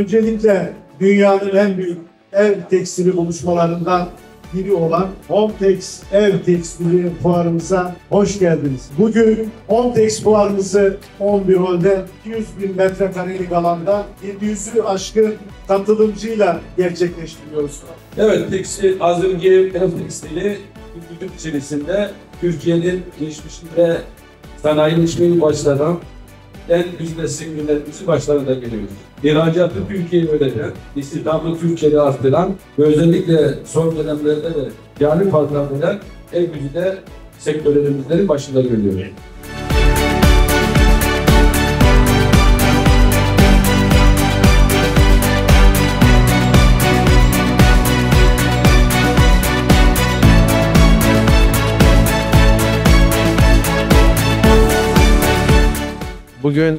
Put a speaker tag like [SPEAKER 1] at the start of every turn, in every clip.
[SPEAKER 1] Öncelikle dünyanın en büyük ev tekstili buluşmalarından biri olan Homtex Ev Tekstili fuarımıza hoş geldiniz. Bugün Homtex fuarımızı 11 holde 200.000 metrekarelik alanda 700'ü aşkın katılımcıyla gerçekleştiriyoruz.
[SPEAKER 2] Evet, tekstil, hazır giyim, ev tekstili bütün içerisinde Türkiye'nin geçmişinde sanayileşmeyi başlayan en güçlü zenginlerimizi başlarında geliyoruz. İhracatı Türkiye'ye ödenen, istihdamı Türkiye'yi arttıran ve özellikle son dönemlerde de yani fazlalıklar en güçlü sektörlerimizin başında geliyor.
[SPEAKER 3] Bugün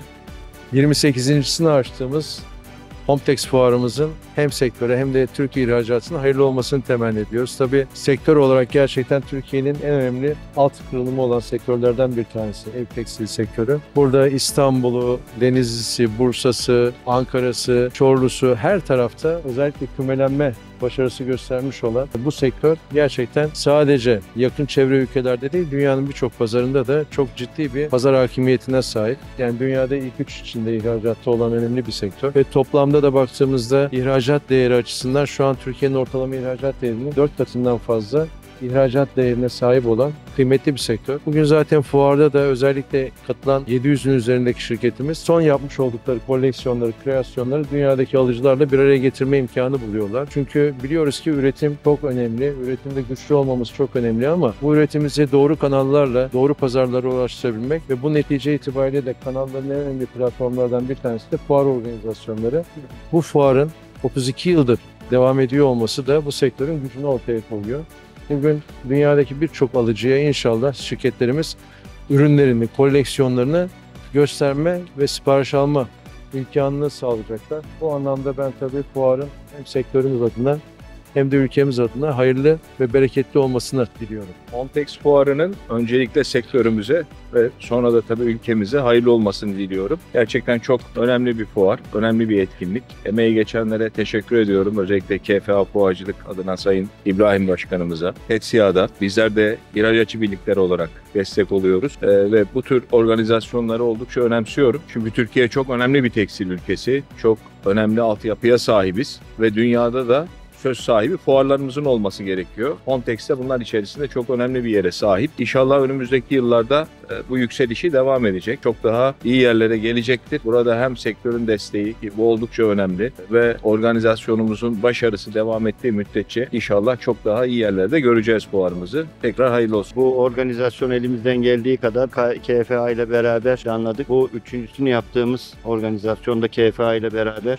[SPEAKER 3] 28.sini açtığımız Homtex fuarımızın hem sektöre hem de Türkiye ihracatına hayırlı olmasını temenni ediyoruz. Tabii sektör olarak gerçekten Türkiye'nin en önemli alt kırılımı olan sektörlerden bir tanesi ev tekstil sektörü. Burada İstanbul'u, Denizli'si, Bursa'sı, Ankara'sı, Çorlu'su her tarafta özellikle kümelenme başarısı göstermiş olan bu sektör gerçekten sadece yakın çevre ülkelerde değil, dünyanın birçok pazarında da çok ciddi bir pazar hakimiyetine sahip. Yani dünyada ilk 3 içinde ihracatta olan önemli bir sektör. Ve toplamda da baktığımızda ihracat değeri açısından şu an Türkiye'nin ortalama ihracat değerinin 4 katından fazla ihracat değerine sahip olan kıymetli bir sektör. Bugün zaten fuarda da özellikle katılan 700'ün üzerindeki şirketimiz son yapmış oldukları koleksiyonları, kreasyonları dünyadaki alıcılarla bir araya getirme imkanı buluyorlar. Çünkü biliyoruz ki üretim çok önemli, üretimde güçlü olmamız çok önemli ama bu üretimimizi doğru kanallarla, doğru pazarlara ulaştırabilmek ve bu netice itibariyle de kanalların en önemli platformlardan bir tanesi de fuar organizasyonları. Bu fuarın 32 yıldır devam ediyor olması da bu sektörün gücünü ortaya koyuyor. Bugün dünyadaki birçok alıcıya inşallah şirketlerimiz ürünlerini, koleksiyonlarını gösterme ve sipariş alma imkanını sağlayacaklar. Bu anlamda ben tabii fuarın hem sektörümüz adına hem de ülkemiz adına hayırlı ve bereketli olmasını diliyorum.
[SPEAKER 4] Homtex fuarının öncelikle sektörümüze ve sonra da tabii ülkemize hayırlı olmasını diliyorum. Gerçekten çok önemli bir fuar, önemli bir etkinlik. Emeği geçenlere teşekkür ediyorum. Özellikle KFA Fuarcılık adına Sayın İbrahim Başkanımıza, TETSİAD'a bizler de ihracatçı birlikleri olarak destek oluyoruz. Ve bu tür organizasyonları oldukça önemsiyorum. Çünkü Türkiye çok önemli bir tekstil ülkesi, çok önemli altyapıya sahibiz ve dünyada da söz sahibi fuarlarımızın olması gerekiyor. Homtex de bunlar içerisinde çok önemli bir yere sahip. İnşallah önümüzdeki yıllarda bu yükselişi devam edecek. Çok daha iyi yerlere gelecektir. Burada hem sektörün desteği ki bu oldukça önemli ve organizasyonumuzun başarısı devam ettiği müddetçe inşallah çok daha iyi yerlerde göreceğiz fuarımızı. Tekrar hayırlı olsun.
[SPEAKER 5] Bu organizasyon elimizden geldiği kadar KFA ile beraber planladık. Bu üçüncüsünü yaptığımız organizasyonda KFA ile beraber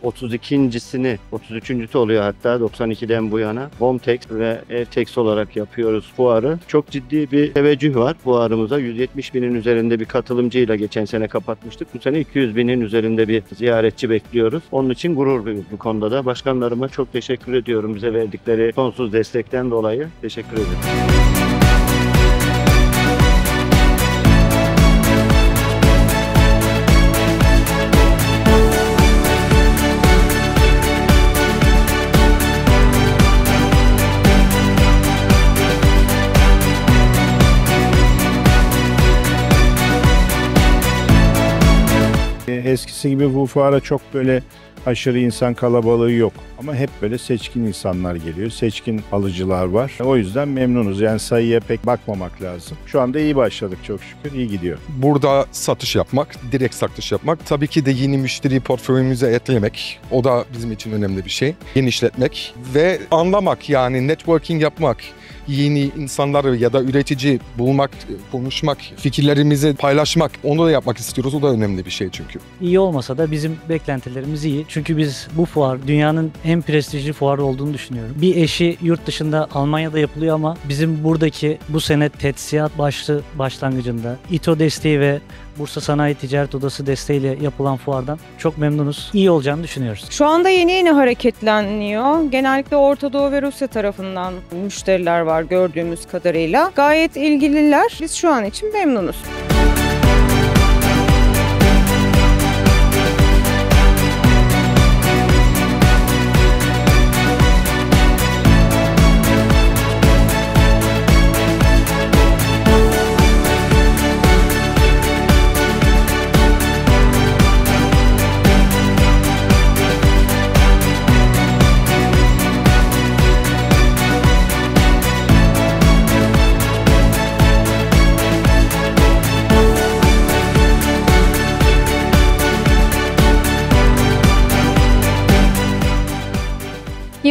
[SPEAKER 5] 33'üncüsü oluyor hatta 92'den bu yana Homtex ve Evtex olarak yapıyoruz fuarı. Çok ciddi bir teveccüh var fuarımıza. 170.000'in üzerinde bir katılımcıyla geçen sene kapatmıştık. Bu sene 200.000'in üzerinde bir ziyaretçi bekliyoruz. Onun için gurur duyuyoruz bu konuda da. Başkanlarıma çok teşekkür ediyorum. Bize verdikleri sonsuz destekten dolayı teşekkür ederim.
[SPEAKER 6] Eskisi gibi bu fuara çok böyle aşırı insan kalabalığı yok. Ama hep böyle seçkin insanlar geliyor. Seçkin alıcılar var. O yüzden memnunuz. Yani sayıya pek bakmamak lazım. Şu anda iyi başladık çok şükür. İyi gidiyor.
[SPEAKER 7] Burada satış yapmak, direkt satış yapmak. Tabii ki de yeni müşteri portföyümüze eklemek. O da bizim için önemli bir şey. Genişletmek ve anlamak yani networking yapmak. Yeni insanları ya da üretici bulmak, konuşmak, fikirlerimizi paylaşmak. Onu da yapmak istiyoruz. O da önemli bir şey çünkü.
[SPEAKER 8] İyi olmasa da bizim beklentilerimiz iyi. Çünkü biz bu fuar dünyanın en prestijli fuarı olduğunu düşünüyorum. Bir eşi yurt dışında Almanya'da yapılıyor ama bizim buradaki bu sene TETSİAD başlangıcında İTO desteği ve Bursa Sanayi Ticaret Odası desteğiyle yapılan fuardan çok memnunuz. İyi olacağını düşünüyoruz.
[SPEAKER 9] Şu anda yeni hareketleniyor. Genellikle Orta Doğu ve Rusya tarafından müşteriler var gördüğümüz kadarıyla. Gayet ilgililer. Biz şu an için memnunuz.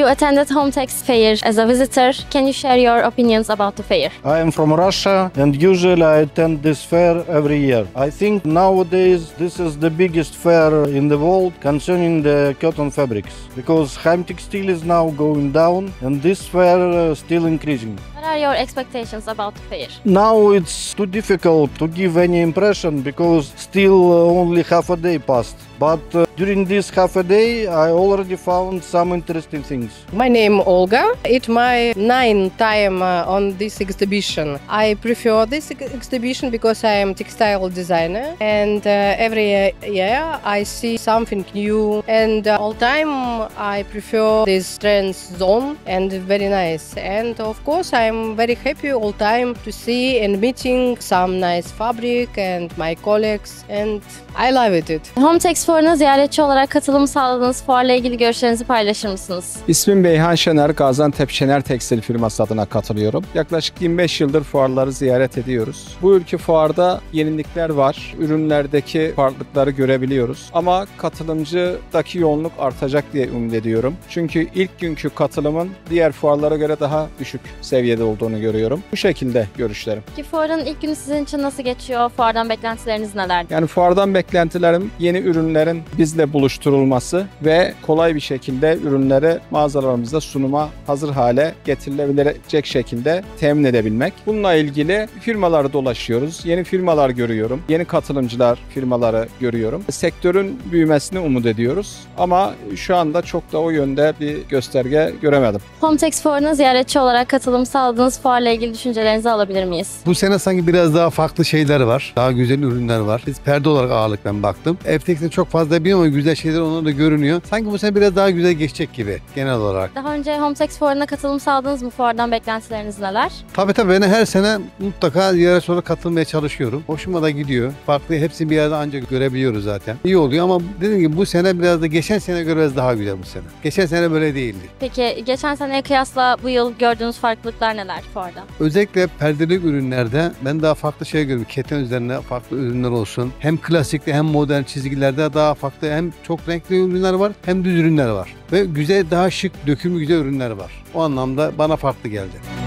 [SPEAKER 10] You attended HomeTex Fair as a visitor. Can you share your opinions about the fair?
[SPEAKER 11] I am from Russia and usually I attend this fair every year. I think nowadays this is the biggest fair in the world concerning the cotton fabrics because Heim Textile is now going down and this fair still increasing.
[SPEAKER 10] What are your expectations about the fair?
[SPEAKER 11] Now it's too difficult to give any impression because still only half a day passed. But during this half a day, I already found some interesting things.
[SPEAKER 12] My name Olga. It's my 9th time on this exhibition. I prefer this exhibition because I am textile designer, and every year I see something new. And all time I prefer this trends zone and very nice. And of course I'm very happy all time to see and meeting some nice fabric and my colleagues, and I love it.
[SPEAKER 10] HomeTex Fuarı'na ziyaretçi olarak katılım sağladığınız fuarla ilgili görüşlerinizi paylaşır mısınız?
[SPEAKER 13] İsmim Beyhan Şener, Gaziantep Şener Tekstil firması adına katılıyorum. Yaklaşık 25 yıldır fuarları ziyaret ediyoruz. Bu ülke fuarda yenilikler var, ürünlerdeki farklılıkları görebiliyoruz. Ama katılımcıdaki yoğunluk artacak diye ümit ediyorum. Çünkü ilk günkü katılımın diğer fuarlara göre daha düşük seviyede olduğunu görüyorum. Bu şekilde görüşlerim.
[SPEAKER 10] Peki fuarın ilk günü sizin için nasıl geçiyor? Fuardan beklentileriniz neler?
[SPEAKER 13] Yani fuardan beklentilerim yeni ürünlerin bizle buluşturulması ve kolay bir şekilde ürünleri mağazalarımızda sunuma hazır hale getirilebilecek şekilde temin edebilmek. Bununla ilgili firmaları dolaşıyoruz. Yeni firmalar görüyorum. Yeni katılımcılar firmaları görüyorum. Sektörün büyümesini umut ediyoruz. Ama şu anda çok da o yönde bir gösterge göremedim.
[SPEAKER 10] HomeTex Fuarı'na ziyaretçi olarak katılım sağladığınız fuarla ilgili düşüncelerinizi alabilir miyiz?
[SPEAKER 14] Bu sene sanki biraz daha farklı şeyler var. Daha güzel ürünler var. Biz perde olarak ağırlıkla baktım. Evtex'te çok fazla bilmiyorum ama güzel şeyler onlarda görünüyor. Sanki bu sene biraz daha güzel geçecek gibi genel olarak.
[SPEAKER 10] Daha önce HomeTex Fuarı'na katılım sağladınız mı? Fuardan beklentileriniz neler?
[SPEAKER 14] Tabii ben her sene mutlaka ziyaret olarak katılmaya çalışıyorum. Hoşuma da gidiyor. Farklı hepsini bir yerde ancak görebiliyoruz zaten. İyi oluyor ama dediğim gibi bu sene biraz da geçen sene göre biraz daha güzel bu sene. Geçen sene böyle değildi.
[SPEAKER 10] Peki geçen seneye kıyasla bu yıl gördüğünüz farklılıklar neler fuarda?
[SPEAKER 14] Özellikle perdelik ürünlerde ben daha farklı şey görüyorum. Keten üzerine farklı ürünler olsun. Hem klasikte hem modern çizgilerde daha farklı hem çok renkli ürünler var hem düz ürünler var. Ve güzel daha şık dökümlü güzel ürünler var. O anlamda bana farklı geldi.